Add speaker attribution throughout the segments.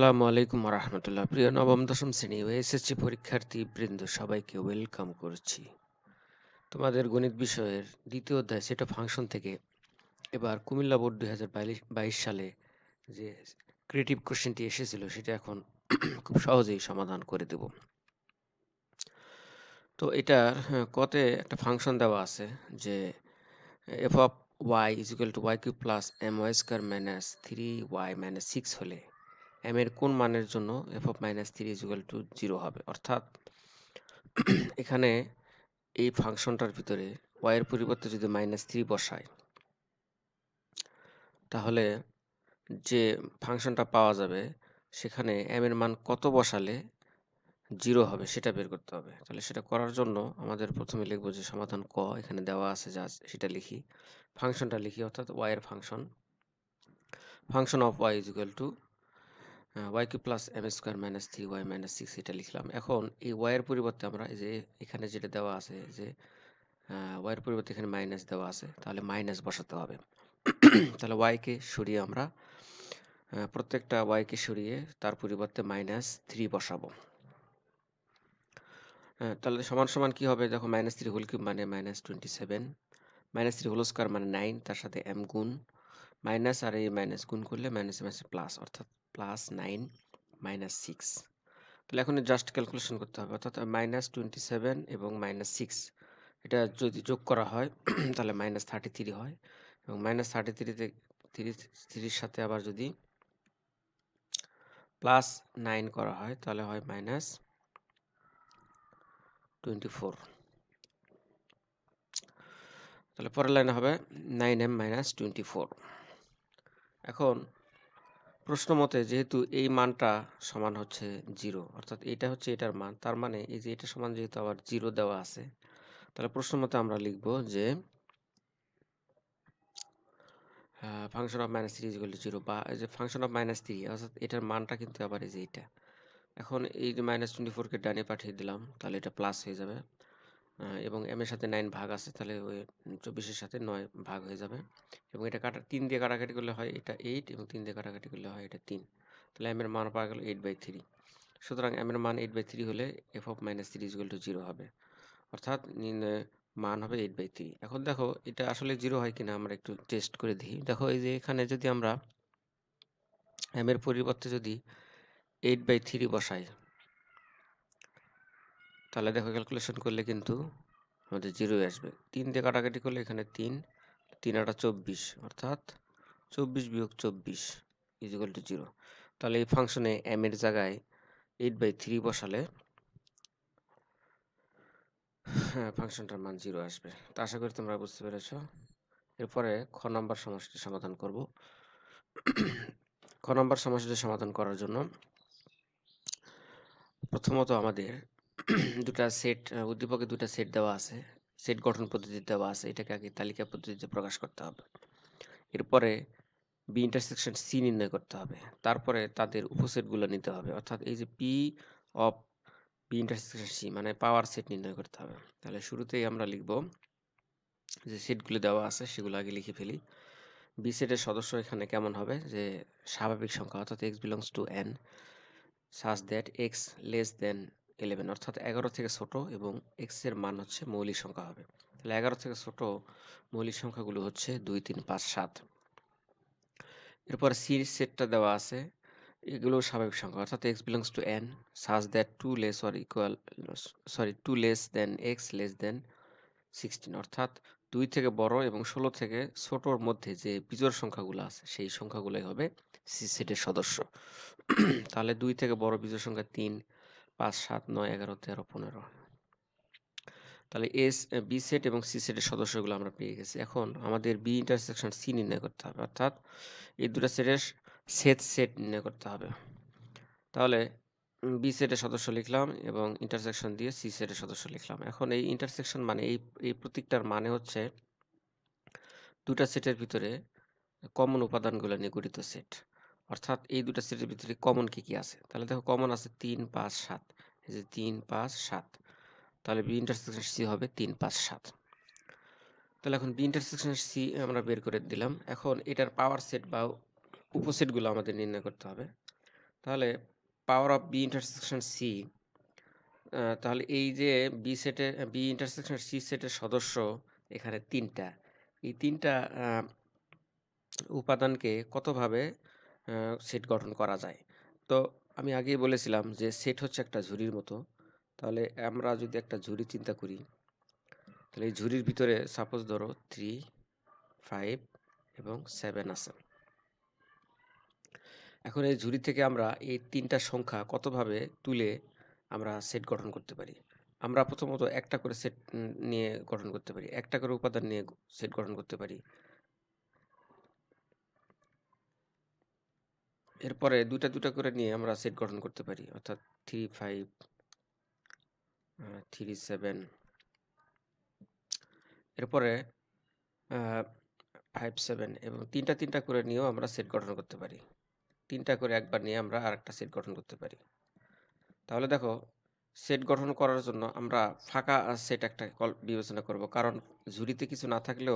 Speaker 1: আসসালামু আলাইকুম রহমতুল্লাহ। প্রিয় নবম দশম শ্রেণী ও এসএসসি পরীক্ষার্থী বৃন্দ সবাইকে ওয়েলকাম করছি। তোমাদের গণিত বিষয়ের দ্বিতীয় অধ্যায় সেট অফ ফাংশন থেকে এবার কুমিল্লা বোর্ড 2022 সালে যে ক্রিয়েটিভ কোশ্চেনটি এসেছিল সেটা এখন খুব সহজেই সমাধান করে দেব। তো এটার কতে একটা ফাংশন দেওয়া আছে যে F of Y is equal to Y cube plus M Y square minus 3y minus 6 হলে m এর কোন মানের জন্য f of minus 3 is equal to 0 হবে। অর্থাৎ এখানে এই ফাংশনটার ভিতরে y এর পরিবর্তে যদি -3 বসাই তাহলে যে ফাংশনটা পাওয়া যাবে সেখানে m এর মান কত বসালে 0 হবে সেটা বের করতে হবে। তাহলে সেটা করার জন্য আমাদের প্রথমে লিখব যে সমাধান ক এখানে দেওয়া আছে যা সেটা লিখি, ফাংশনটা লিখি, অর্থাৎ y এর function of y is equal to y cube plus M square minus 3y minus 6 এটা লিখলাম। এখন এই y এর পরিবর্তে আমরা এই যে এখানে যেটা দেওয়া আছে যে y এর পরিবর্তে এখানে মাইনাস দেওয়া আছে, তাহলে মাইনাস বসাতে হবে। তাহলে y কে সরিয়ে আমরা প্রত্যেকটা y কে সরিয়ে তার পরিবর্তে -3 বসাবো। তাহলে সমান সমান কি হবে দেখো, -3 হোল কিউব মানে -27, -3 হোল স্কোয়ার মানে 9, তার সাথে m গুণ মাইনাস আর এই মাইনাস গুণ করলে মাইনাস মাইনাস প্লাস, অর্থাৎ +9 -6। তাহলে এখন জাস্ট ক্যালকুলেশন করতে হবে, অর্থাৎ -27 এবং -6 এটা যদি যোগ করা হয় তাহলে -33 হয়, এবং -33-র সাথে আবার যদি +9 করা হয় তাহলে হয় -24। তাহলে পরের লাইনে হবে 9m - 24। এখন প্রশ্ন মতে যেহেতু এই মানটা সমান হচ্ছে 0, অর্থাৎ এটা হচ্ছে এটার মান, তার মানে এই যে এটা সমান যেহেতু আবার 0 দেওয়া আছে, তাহলে প্রশ্ন মতে আমরা লিখব যে function of -3 is equal to 0, বা এই যে ফাংশন অফ -3 অর্থাৎ এটার মানটা কিন্তু আবার এই যে এটা। এখন এই যে -24 কে ডানে পাঠিয়ে দিলাম তাহলে এটা প্লাস হয়ে যাবে, এবং m এর সাথে 9 ভাগ আছে তাহলে ওই 24 এর সাথে 9 ভাগ হয়ে যাবে, এবং এটা 3 দিয়ে কাটাকাটি করলে হয় এটা 8, এবং 3 দিয়ে কাটাকাটি করলে হয় এটা 3। তাহলে m এর মান পাওয়া গেল 8/3। সুতরাং m এর মান 8/3 হলে f of -3 is equal to 0 হবে, অর্থাৎ মান হবে 8/3। এখন দেখো এটা আসলে 0 হয় কিনা আমরা একটু টেস্ট করে দেখি। দেখো এই যে এখানে যদি আমরা m এর পরিবর্তে যদি 8/3 বসাই তাহলে দেখো ক্যালকুলেশন করলে কিন্তু আমাদের 0 আসবে। 3 দিয়ে কাটাকাটি করলে এখানে 3, 3 আর 24, অর্থাৎ 24 বিয়োগ 24 ইজ ইকুয়াল টু 0। তাহলে এই ফাংশনে m এর জায়গায় 8/3 বসালে ফাংশনটার মান 0 আসবে। তো আশা করি তোমরা বুঝতে পেরেছো। এরপরে খ নম্বর সমস্যাটি সমাধান করব। খ নম্বর সমস্যাটি সমাধান করার জন্য প্রথমত আমাদের দুটা সেট, উদ্দীপকে দুটা সেট দেওয়া আছে, সেট গঠন পদ্ধতি দেওয়া আছে, এটাকে আগে তালিকা পদ্ধতিতে প্রকাশ করতে হবে। এরপরে বি ইন্টারসেকশন সি নির্ণয় করতে হবে, তারপরে তাদের উপসেটগুলো নিতে হবে, অর্থাৎ এই যে P of B intersection C মানে পাওয়ার সেট নির্ণয় করতে হবে। তাহলে শুরুতেই আমরা লিখব যে সেটগুলো দেওয়া আছে সেগুলো আগে লিখে ফেলি। বি সেটের সদস্য এখানে কেমন হবে, যে স্বাভাবিক সংখ্যা, অর্থাৎ x belongs to n such that x less than 11, অর্থাৎ 11 থেকে ছোট এবং x এর মান হচ্ছে মৌলিক সংখ্যা হবে। তাহলে 11 থেকে ছোট মৌলিক সংখ্যাগুলো হচ্ছে 2, 3, 5, 7। এরপর সি সেটটা দেওয়া আছে, এগুলো স্বাভাবিক সংখ্যা, অর্থাৎ x belongs to n such that 2 less than x less than 16, অর্থাৎ 2 থেকে বড় এবং 16 থেকে ছোটর মধ্যে যে বিজোড় সংখ্যাগুলো আছে সেই সংখ্যাগুলোই হবে সি সেটের সদস্য। তাহলে 2 থেকে বড় বিজোড় সংখ্যা 3, 5, 7, 9, 11, 13, 15। তাহলে বি সেট এবং সি সেটের সদস্যগুলো আমরা পেয়ে গেছি। এখন আমাদের বি ইন্টারসেকশন সি নির্ণয় করতে হবে, অর্থাৎ এই দুটো সেটের সেট নির্ণয় করতে হবে। তাহলে বি সেটের সদস্য লিখলাম এবং ইন্টারসেকশন দিয়ে সি সেটের সদস্য লিখলাম। এখন এই ইন্টারসেকশন মানে এই প্রতীকটার মানে হচ্ছে দুটা সেটের ভিতরে কমন উপাদানগুলো নিয়ে গঠিত সেট, অর্থাৎ এই দুটা সেটের ভিতরে কমন কি আছে। তাহলে দেখো কমন আছে 3, 5, 7, এই যে 3, 5, 7, তাহলে বি ইন্টারসেকশন সি হবে 3, 5, 7। তাহলে এখন বি ইন্টারসেকশন সি আমরা বের করে দিলাম। এখন এটার পাওয়ার সেট বা উপসেটগুলো আমাদের নির্ণয় করতে হবে। তাহলে power of B intersection C, তাহলে এই যে বি ইন্টারসেকশন সি সেটের সদস্য এখানে তিনটা, এই তিনটা উপাদানকে কতভাবে সেট গঠন করা যায়। তো আমি আগেই বলেছিলাম যে সেট হচ্ছে একটা ঝুড়ির মতো। তাহলে আমরা যদি একটা ঝুড়ি চিন্তা করি, তাহলে এই ঝুড়ির ভিতরে সাপোজ ধরো 3, 5 এবং 7 আছে। এখন এই ঝুড়ি থেকে আমরা এই তিনটা সংখ্যা কতভাবে তুলে আমরা সেট গঠন করতে পারি। আমরা প্রথমত একটা করে সেট নিয়ে গঠন করতে পারি, একটা করে উপাদান নিয়ে সেট গঠন করতে পারি। এরপরে দুটা দুটা করে নিয়ে আমরা সেট গঠন করতে পারি, অর্থাৎ 3, 5, 3, 7। এরপরে 5, 7 এবং তিনটা তিনটা করে নিয়েও আমরা সেট গঠন করতে পারি। তিনটা করে একবার নিয়ে আমরা আরেকটা সেট গঠন করতে পারি। তাহলে দেখো, সেট গঠন করার জন্য আমরা ফাঁকা সেট একটা বিবেচনা করব, কারণ ঝুড়িতে কিছু না থাকলেও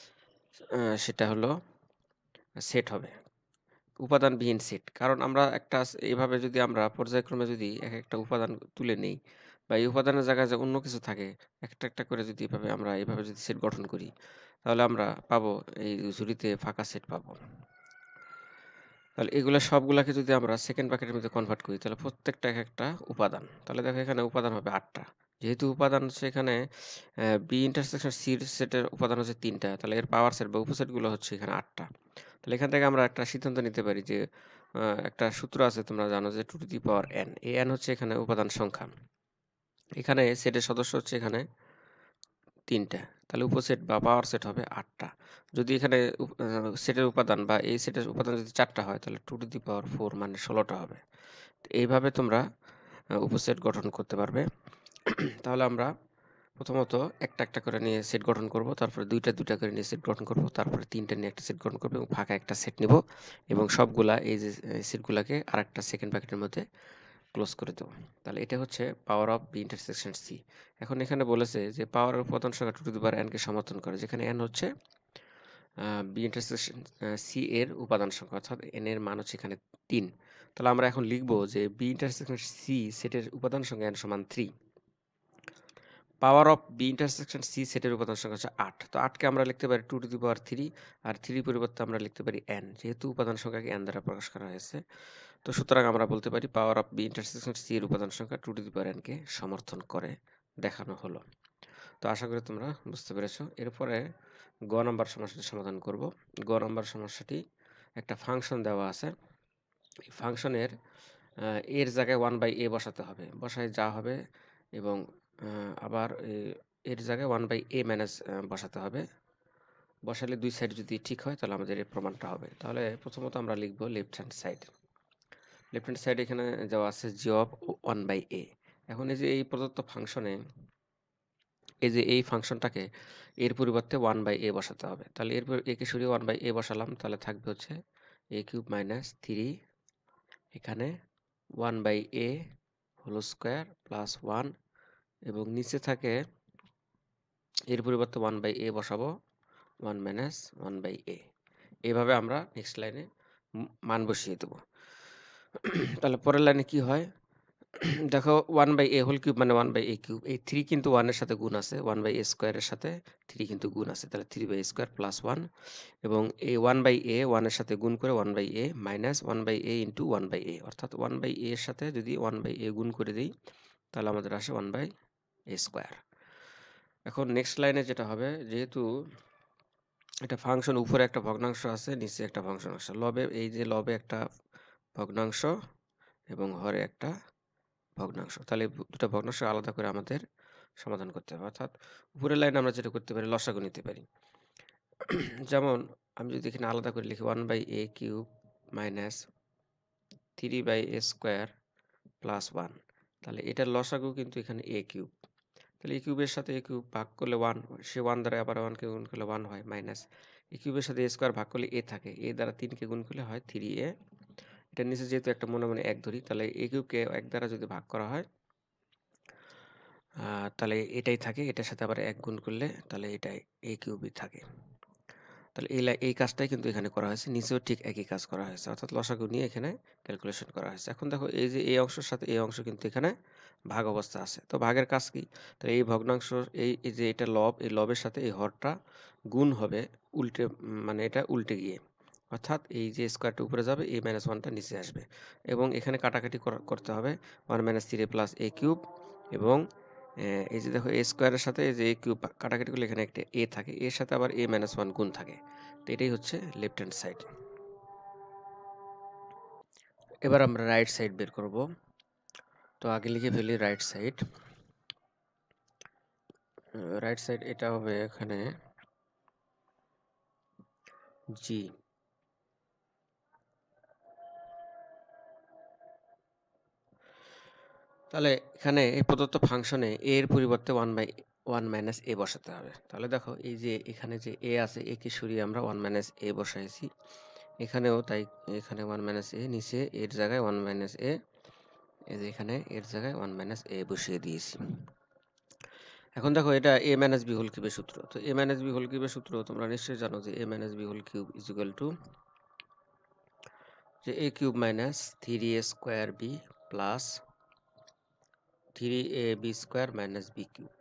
Speaker 1: সেটা হলো সেট হবে, উপাদানবিহীন সেট। কারণ আমরা একটা এভাবে যদি আমরা পর্যায়ক্রমে যদি এক একটা উপাদান তুলে নেই, বা এই উপাদানের জায়গায় যে অন্য কিছু থাকে, একটা একটা করে যদি এভাবে যদি সেট গঠন করি, তাহলে আমরা পাবো এই ঝুড়িতে ফাঁকা সেট পাবো। তাহলে এগুলো সবগুলাকে যদি আমরা সেকেন্ড ব্র্যাকেটের মধ্যে কনভার্ট করি, তাহলে প্রত্যেকটা এক একটা উপাদান। তাহলে দেখো এখানে উপাদান হবে 8টা। যেহেতু উপাদান হচ্ছে এখানে বি ইন্টারসেকশন সি সেটের উপাদান হচ্ছে 3টা, তাহলে এর পাওয়ার সেট বা উপসেটগুলো হচ্ছে এখানে 8টা। তাহলে এখান থেকে আমরা একটা সিদ্ধান্ত নিতে পারি যে একটা সূত্র আছে, তোমরা জানো যে 2 টু দি পাওয়ার n। এই n হচ্ছে এখানে উপাদান সংখ্যা। এখানে সেটের সদস্য হচ্ছে এখানে 3টা, তাহলে উপসেট বা পাওয়ার সেট হবে 8টা। যদি এখানে সেটের উপাদান বা এই সেটের উপাদান যদি 4টা হয়, তাহলে 2 টু দি পাওয়ার 4 মানে 16টা হবে। এইভাবে তোমরা উপসেট গঠন করতে পারবে। তাহলে আমরা প্রথমত একটা একটা করে নিয়ে সেট গঠন করব, তারপরে দুইটা দুইটা করে নিয়ে সেট গঠন করব, তারপরে তিনটা নিয়ে একটা সেট গঠন করব এবং ফাঁকা একটা সেট নিব, এবং সবগুলা এই যে সেটগুলাকে আরেকটা সেকেন্ড ব্র্যাকেটের মধ্যে ক্লোজ করে দেবো। তাহলে এটা হচ্ছে power of B intersection C. এখন এখানে বলেছে যে পাওয়ার উপাদান সংখ্যা 2 টু দি পাওয়ার n কে সমর্থন করে, যেখানে n হচ্ছে বি ইন্টারসেকশন সি এর উপাদান সংখ্যা, অর্থাৎ n এর মান হচ্ছে এখানে 3। তাহলে আমরা এখন লিখব যে বি ইন্টারসেকশন সি সেটের উপাদান সংখ্যা n সমান 3। Power of B intersection C সেটের উপাদান সংখ্যা হচ্ছে 8। তো 8কে আমরা লিখতে পারি 2 টু দি পাওয়ার 3, আর 3 পরিবর্তে আমরা লিখতে পারি n, যেহেতু উপাদান সংখ্যাকে n দ্বারা প্রকাশ করা হয়েছে। তো সুতরাং আমরা বলতে পারি power of B intersection C এর উপাদান সংখ্যা 2 টু দি পাওয়ার n কে সমর্থন করে দেখানো হলো। তো আশা করি তোমরা বুঝতে পেরেছো। এরপরে গ নাম্বার সমস্যাটি সমাধান করব। গ নাম্বার সমস্যাটি একটা ফাংশন দেওয়া আছে, এই ফাংশনের এর জায়গায় 1/a বসাতে হবে, বসায় যা হবে, এবং আবার এর জায়গায় 1/a মাইনাস বসাতে হবে। বসালে দুই সাইড যদি ঠিক হয়, তাহলে আমাদের এই প্রমাণটা হবে। তাহলে প্রথমত আমরা লিখব left hand side. Left hand side এখানে দেওয়া আছে জি অফ 1/a। এখন এই যে এই প্রদত্ত ফাংশনে এই যে এই ফাংশনটাকে এর পরিবর্তে 1/a বসাতে হবে। তাহলে এরপর একে সরিয়ে 1/a বসালাম, তাহলে থাকবে হচ্ছে a কিউব মাইনাস 3 এখানে 1/a হোল স্কোয়ার প্লাস 1, এবং নিচে থাকে এর পরিবর্তে 1/a বসাবো 1 মাইনাস 1/a। এইভাবে আমরা নেক্সট লাইনে মান বসিয়ে দেবো। তাহলে পরের লাইনে কি হয় দেখো, 1/a হোল কিউব মানে 1/a কিউব। এই 3 কিন্তু 1 এর সাথে গুণ আছে, 1/a স্কোয়ারের সাথে 3 কিন্তু গুণ আছে, তাহলে 3/a স্কোয়ার প্লাস 1, এবং এই 1/a 1 এর সাথে গুণ করে 1/a minus 1/a into 1/a, অর্থাৎ 1/a এর সাথে যদি 1/a গুণ করে দিই, তাহলে আমাদের আসে 1/a স্কোয়ার। এখন নেক্সট লাইনে যেটা হবে, যেহেতু এটা ফাংশন, উপরে একটা ভগ্নাংশ আছে, নিচে একটা ভগ্নাংশ, এই যে লবে একটা ভগ্নাংশ এবং হরে একটা ভগ্নাংশ, তাহলে দুটো ভগ্নাংশ আলাদা করে আমাদের সমাধান করতে হবে। অর্থাৎ উপরের লাইনে আমরা যেটা করতে পারি, লসাগু নিতে পারি। যেমন আমি যদি এখানে আলাদা করে লিখি 1/a cube minus 3/a square plus 1, তাহলে এটার লসাগু কিন্তু এখানে a কিউব। তাহলে a কিউবের সাথে a কিউব ভাগ করলে 1, সে 1 দ্বারা আবার 1কে গুণ করলে 1 হয়, মাইনাস a কিউবের সাথে a স্কোয়ার ভাগ করলে a থাকে, a দ্বারা 3কে গুণ করলে হয় 3a। এটার নিচে যেহেতু একটা মনে মনে 1 ধরি, তাহলে a কিউবকে 1 দ্বারা যদি ভাগ করা হয়, তাহলে এটাই থাকে, এটার সাথে আবার 1 গুণ করলে তাহলে এটাই a কিউবই থাকে। তাহলে এই কাজটাই কিন্তু এখানে করা হয়েছে, নিচেও ঠিক একই কাজ করা হয়েছে, অর্থাৎ লসাগু নিয়ে এখানে ক্যালকুলেশন করা হয়েছে। এখন দেখো এই যে এই অংশের সাথে এই অংশ কিন্তু এখানে ভাগ অবস্থা আছে, তো ভাগের কাজ কি? তাহলে এই ভগ্নাংশ এই যে এটা লব, এই লবের সাথে এই হরটা গুণ হবে উল্টে, মানে এটা উল্টে গিয়ে, অর্থাৎ এই যে স্কোয়ারটা উপরে যাবে, a মাইনাস ওয়ানটা নিচে আসবে, এবং এখানে কাটাকাটি করতে হবে 1 minus 3a plus a cube, এবং এই যে দেখো a স্কোয়ারের সাথে এই যে a কিউব কাটাকাটি করলে এখানে একটা a থাকে, এর সাথে আবার a মাইনাস ওয়ান গুণ থাকে, তো এটাই হচ্ছে লেফট হ্যান্ড সাইড। এবার আমরা রাইট সাইড বের করব, তো আগে লিখে ফেলি রাইট সাইড। রাইট সাইড এটা হবে এখানে জি, তাহলে এখানে এই প্রদত্ত ফাংশনে a এর পরিবর্তে 1 মাইনাস a বসাতে হবে। তাহলে দেখো এই যে এখানে যে a আছে, a কে সরিয়ে আমরা 1 মাইনাস a বসাইছি, এখানেও তাই, এখানে 1 মাইনাস a, নিচে এর জায়গায় 1 মাইনাস a, এই যে এখানে এর জায়গায় 1 মাইনাস a বসিয়ে দিয়েছি। এখন দেখো এটা a মাইনাস b হোল কিউবের সূত্র, তো a মাইনাস b হোল কিউবের সূত্র তোমরা নিশ্চয়ই জানো যে a minus b whole cube is equal to যে a cube minus 3a square b plus 3ab square minus b cube,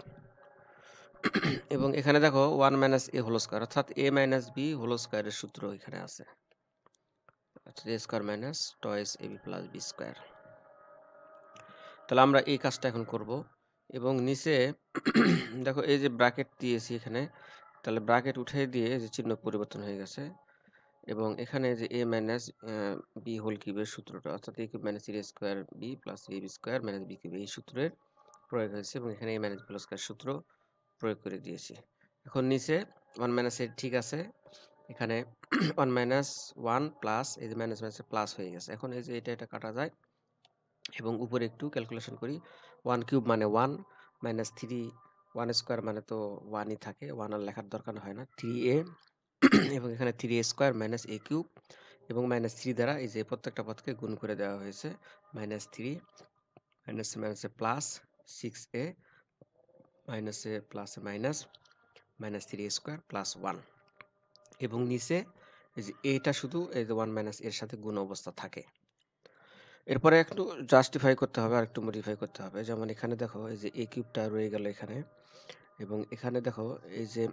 Speaker 1: এবং এখানে দেখো 1 মাইনাস a হোল স্কোয়ার, অর্থাৎ a মাইনাস b হোল স্কোয়ারের সূত্র এখানে আছে, অর্থাৎ a square minus twice ab plus b square. তাহলে আমরা এই কাজটা এখন করব, এবং নিচে দেখো এই যে ব্র্যাকেট দিয়েছি এখানে, তাহলে ব্র্যাকেট উঠিয়ে দিয়ে যে চিহ্ন পরিবর্তন হয়ে গেছে, এবং এখানে যে a মাইনাস b হোল কিউবের সূত্রটা, অর্থাৎ a cube minus 3a square b plus ab square minus b cube, এই সূত্রের প্রয়োগ হয়েছে, এবং এখানে a minus b whole square সূত্র প্রয়োগ করে দিয়েছি। এখন নিচে 1 মাইনাস a ঠিক আছে, এখানে 1 মাইনাস 1 প্লাস এই যে মাইনাস মাইনাসে প্লাস হয়ে গেছে। এখন এই যে এটা কাটা যায়, এবং উপরে একটু ক্যালকুলেশন করি, 1 কিউব মানে 1 মাইনাস 3 1 স্কোয়ার মানে তো 1ই থাকে, 1 আর লেখার দরকার হয় না, 3a, এবং এখানে 3a square minus a cube, এবং মাইনাস 3 দ্বারা এই যে প্রত্যেকটা পদকে গুণ করে দেওয়া হয়েছে, মাইনাস 3 মাইনাসে মাইনাসে প্লাস 6a মাইনাসে প্লাসে minus minus 3a square plus 1, এবং নিচে এই যে এটা শুধু এই যে 1 মাইনাস এর সাথে গুণ অবস্থা থাকে। এরপরে একটু জাস্টিফাই করতে হবে আর একটু মডিফাই করতে হবে, যেমন এখানে দেখো এই যে a কিউবটা রয়ে গেল এখানে, এবং এখানে দেখো এই যে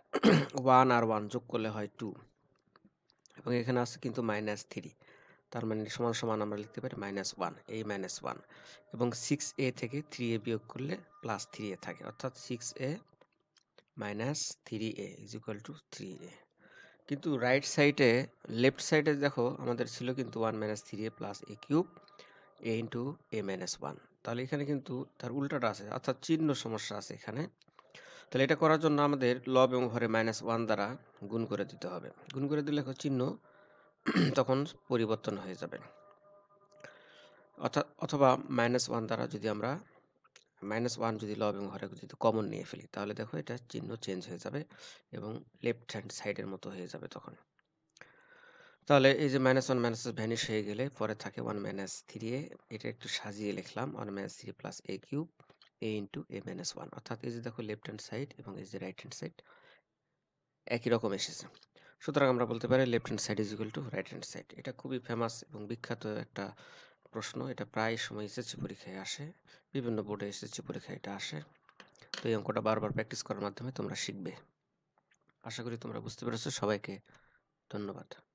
Speaker 1: 1 আর 1 যোগ করলে হয় 2, এবং এখানে আছে কিন্তু মাইনাস 3, তার মানে সমান সমান আমরা লিখতে পারি মাইনাস 1, এই মাইনাস 1, এবং 6a থেকে 3a বিয়োগ করলে প্লাস 3a থাকে, অর্থাৎ 6a minus 3a is equal two 3a। কিন্তু রাইট সাইডে, লেফট সাইডে দেখো আমাদের ছিল কিন্তু 1 minus 3a plus a cube a into a minus 1, তাহলে এখানে কিন্তু তার উল্টাটা আছে, অর্থাৎ চিহ্ন সমস্যা আছে এখানে। তাহলে এটা করার জন্য আমাদের লব এবং হরে মাইনাস 1 দ্বারা গুণ করে দিতে হবে, গুণ করে দিলে চিহ্ন তখন পরিবর্তন হয়ে যাবে, অর্থাৎ অথবা মাইনাস 1 দ্বারা যদি আমরা মাইনাস 1 যদি লব এবং হরে যদি কমন নিয়ে ফেলি, তাহলে দেখো এটা চিহ্ন চেঞ্জ হয়ে যাবে এবং লেফট হ্যান্ড সাইডের মতো হয়ে যাবে তখন। তাহলে এই যে মাইনাস 1 মাইনাস ভ্যানিশ হয়ে গেলে পরে থাকে 1 মাইনাস 3a, এটা একটু সাজিয়ে লিখলাম 1 minus 3 plus a cube a into a minus 1, অর্থাৎ এই যে দেখো লেফট হ্যান্ড সাইড এবং এই যে রাইট হ্যান্ড সাইড একই রকম এসেছে। সুতরাং আমরা বলতে পারি left hand side is equal to right hand side. এটা খুবই ফেমাস এবং বিখ্যাত একটা প্রশ্ন, এটা প্রায় সময় এসএসসি পরীক্ষায় আসে, বিভিন্ন বোর্ডে এসএসসি পরীক্ষায় এটা আসে। তো এই অঙ্কটা বারবার প্র্যাকটিস করার মাধ্যমে তোমরা শিখবে। আশা করি তোমরা বুঝতে পেরেছো। সবাইকে ধন্যবাদ।